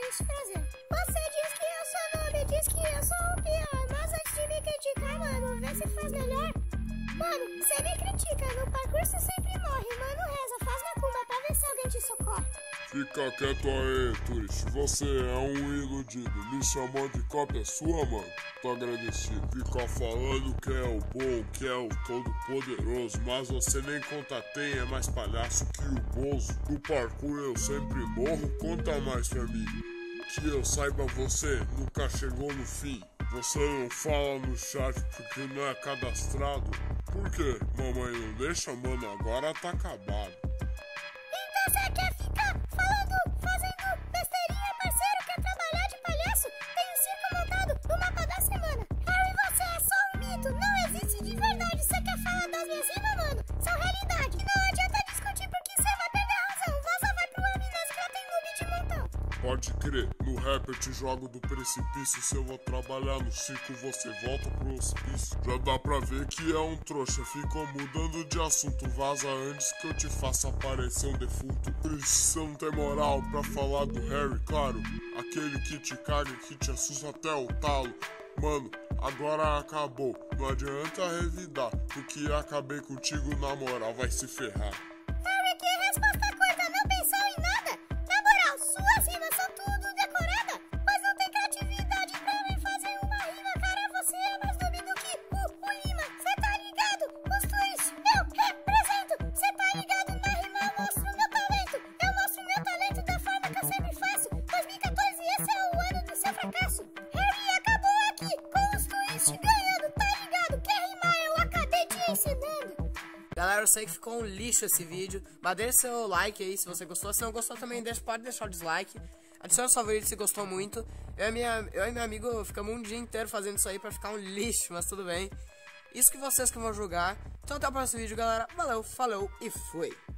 seguinte frase: você diz que eu sou noob, diz que eu sou o pior, mas antes de me criticar, mano, vê se faz melhor. Mano, você me critica, no parkour você sempre morre, mano, reza, faz macumba pra ver se alguém te socorre. Fica quieto aí, Turist, você é um iludido, me chamou de cópia sua, mano, tô agradecido. Fica falando que é o bom, que é o todo poderoso, mas você nem conta tem, é mais palhaço que o Bozo. No parkour eu sempre morro, conta mais pra mim, que eu saiba você nunca chegou no fim. Você não fala no chat porque não é cadastrado. Por quê? Mamãe não deixa, mano, agora tá acabado. Então você quer ficar falando, fazendo besteirinha, parceiro? Quer trabalhar de palhaço? Tem um circo montado no mapa da semana. Harry, você é só um mito, não existe de verdade. Você quer falar das minhas rimas, mano? São realidade. Não adianta discutir porque você vai perder a razão. Vaza, vai pro Aminas que já tem noob de montão. Pode crer, no rap eu te jogo do precipício. Se eu vou trabalhar no circo, você volta pro hospício. Já dá pra ver que é um trouxa, ficou mudando de assunto. Vaza antes que eu te faça aparecer um defunto. Por isso você não tem moral pra falar do Harry, claro. Aquele que te caga, que te assusta até o talo. Mano, agora acabou, não adianta revidar, porque acabei contigo na moral, vai se ferrar. Harry, que resposta curta, não pensou em nada? Na moral, suas rimas são tudo decorada, mas não tem criatividade pra mim fazer uma rima. Cara, você é mais noob do que o Lima, cê tá ligado? Os twist, eu represento, cê tá ligado? Na rima eu mostro meu talento, eu mostro meu talento da forma que eu sempre faço. 2014, esse é o ano do seu fracasso. Harry acabou aqui com os twist ganhando, tá ligado? Quer rimar, eu acabei te ensinando. Galera, eu sei que ficou um lixo esse vídeo, mas deixa seu like aí se você gostou. Se não gostou também, pode deixar o dislike. Adicione os favoritos se gostou muito. Eu e meu amigo ficamos um dia inteiro fazendo isso aí pra ficar um lixo, mas tudo bem. Isso que vocês que vão julgar. Então até o próximo vídeo, galera. Valeu, falou e fui.